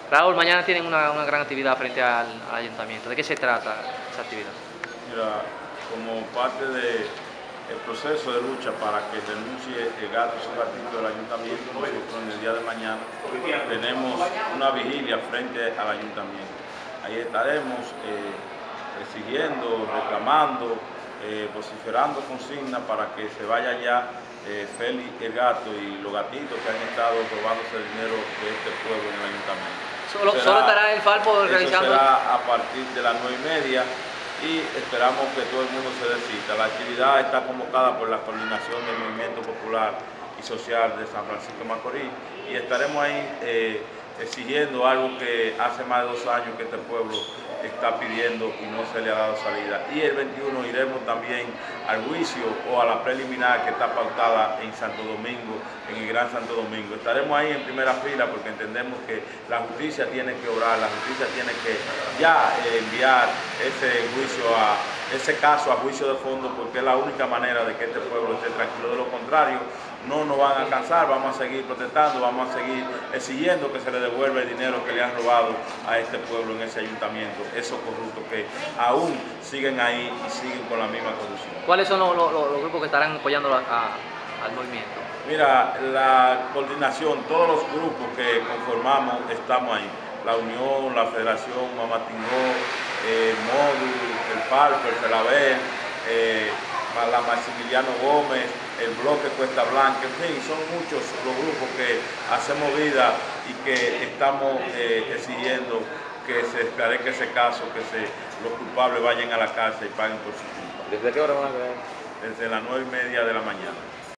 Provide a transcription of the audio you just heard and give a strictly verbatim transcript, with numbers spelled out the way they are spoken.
Raúl, mañana tienen una, una gran actividad frente al, al ayuntamiento. ¿De qué se trata esa actividad? Mira, como parte del proceso de lucha para que renuncie el gato y su gatito del ayuntamiento, nosotros en el día de mañana tenemos una vigilia frente al ayuntamiento. Ahí estaremos eh, exigiendo, reclamando, eh, vociferando consignas para que se vaya ya eh, Félix el gato y los gatitos que han estado robándose el dinero de este pueblo en el ayuntamiento. Solo, será, solo estará el Falpo realizando... Eso será a partir de las nueve y media y esperamos que todo el mundo se desista. La actividad está convocada por la coordinación del Movimiento Popular y Social de San Francisco de Macorís y estaremos ahí eh, exigiendo algo que hace más de dos años que este pueblo está pidiendo y no se le ha dado salida. Y el veintiuno iremos también al juicio o a la preliminar que está pautada en Santo Domingo, en el Gran Santo Domingo. Estaremos ahí en primera fila porque entendemos que la justicia tiene que obrar, la justicia tiene que ya eh, enviar ese juicio a ese caso a juicio de fondo, porque es la única manera de que este pueblo esté tranquilo. De lo contrario, no nos van a alcanzar, vamos a seguir protestando, vamos a seguir exigiendo que se le devuelva el dinero que le han robado a este pueblo en ese ayuntamiento, esos corruptos que aún siguen ahí y siguen con la misma corrupción. ¿Cuáles son los, los, los grupos que estarán apoyando a, a, al movimiento? Mira, la coordinación, todos los grupos que conformamos estamos ahí. La Unión, la Federación, Mamá Tingó, eh, Módul, el Falpo, el Felabel, eh, la Maximiliano Gómez, el Bloque Cuesta Blanca, en fin, son muchos los grupos que hacemos vida y que estamos eh, exigiendo que se esclarezca ese caso, que se, los culpables vayan a la cárcel y paguen por su culpa. ¿Desde qué hora van a creer? Desde las nueve y media de la mañana.